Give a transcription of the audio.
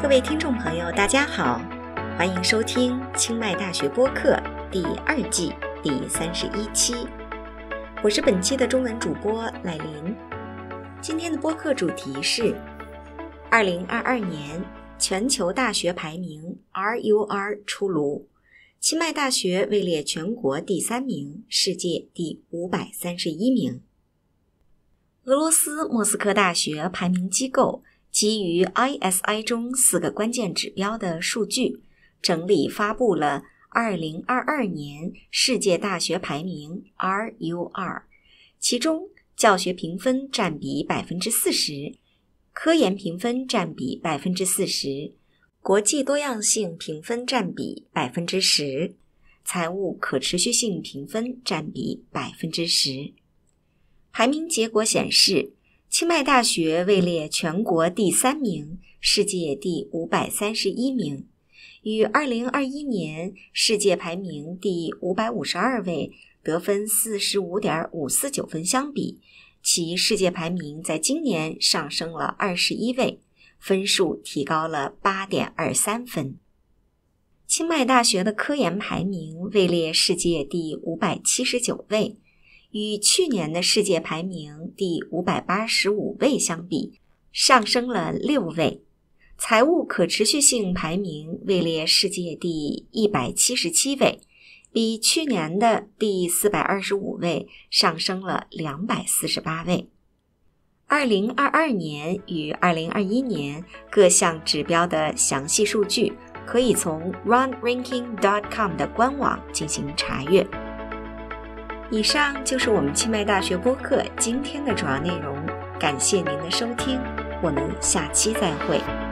各位听众朋友大家好，欢迎收听清迈大学播客第2季第31期，我是本期的中文主播乃琳。今天的播客主题是2022年全球大学排名 RUR 出炉，清迈大学位列全国第3名，世界第531名。俄罗斯莫斯科大学排名机构基于 ISI 中4个关键指标的数据，整理发布了2022年世界大学排名 RUR， 其中教学评分占比 40%， 科研评分占比 40%， 国际多样性评分占比 10%， 财务可持续性评分占比 10%。 排名结果显示，清迈大学位列全国第3名，世界第531名，与2021年世界排名第552位，得分 45.549 分相比，其世界排名在今年上升了21位，分数提高了 8.23 分。清迈大学的科研排名位列世界第579位，与去年的世界排名第585位相比，上升了6位。财务可持续性排名位列世界第177位，比去年的第425位上升了248位。2022年与2021年各项指标的详细数据，可以从 runranking.com 的官网进行查阅。以上就是我们清迈大学播客今天的主要内容，感谢您的收听，我们下期再会。